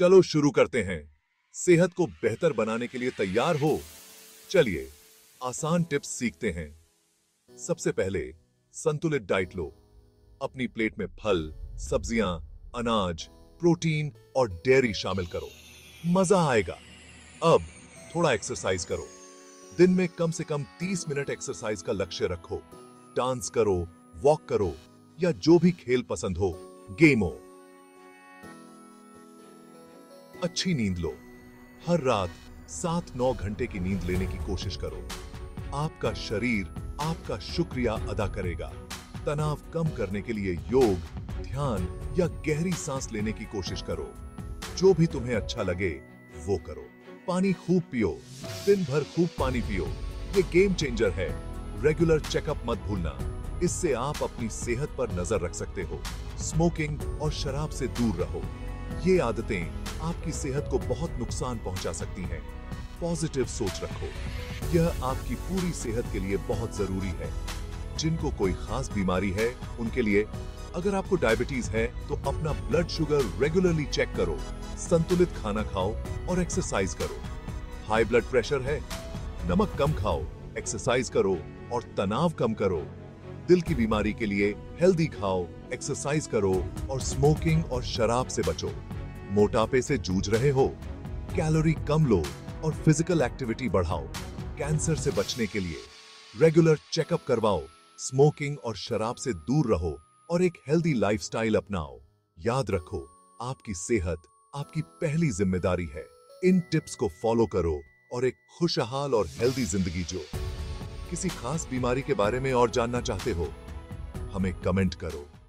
चलो शुरू करते हैं। सेहत को बेहतर बनाने के लिए तैयार हो? चलिए आसान टिप्स सीखते हैं। सबसे पहले संतुलित डाइट लो। अपनी प्लेट में फल, सब्जियां, अनाज, प्रोटीन और डेयरी शामिल करो। मजा आएगा। अब थोड़ा एक्सरसाइज करो। दिन में कम से कम 30 मिनट एक्सरसाइज का लक्ष्य रखो। डांस करो, वॉक करो या जो भी खेल पसंद हो, गेम हो। अच्छी नींद लो। हर रात 7-9 घंटे की नींद लेने की कोशिश करो। आपका शरीर आपका शुक्रिया अदा करेगा। तनाव कम करने के लिए योग, ध्यान या गहरी सांस लेने की कोशिश करो। जो भी तुम्हें अच्छा लगे वो करो। पानी खूब पियो। दिन भर खूब पानी पियो। ये गेम चेंजर है। रेगुलर चेकअप मत भूलना। इससे आप अपनी सेहत पर नजर रख सकते हो। स्मोकिंग और शराब से दूर रहो। ये आदतें आपकी सेहत को बहुत नुकसान पहुंचा सकती हैं। पॉजिटिव सोच रखो। यह आपकी पूरी सेहत के लिए बहुत जरूरी है। जिनको कोई खास बीमारी है उनके लिए, अगर आपको डायबिटीज है तो अपना ब्लड शुगर रेगुलरली चेक करो। संतुलित खाना खाओ और एक्सरसाइज करो। हाई ब्लड प्रेशर है, नमक कम खाओ, एक्सरसाइज करो और तनाव कम करो। दिल की बीमारी के लिए हेल्दी खाओ, एक्सरसाइज करो और स्मोकिंग और शराब से बचो। मोटापे से जूझ रहे हो? कैलोरी कम लो और फिजिकल एक्टिविटी बढ़ाओ। कैंसर से बचने के लिए रेगुलर चेकअप करवाओ। स्मोकिंग और शराब से दूर रहो और एक हेल्दी लाइफस्टाइल अपनाओ। याद रखो, आपकी सेहत आपकी पहली जिम्मेदारी है। इन टिप्स को फॉलो करो और एक खुशहाल और हेल्दी जिंदगी जो। किसी खास बीमारी के बारे में और जानना चाहते हो? हमें कमेंट करो।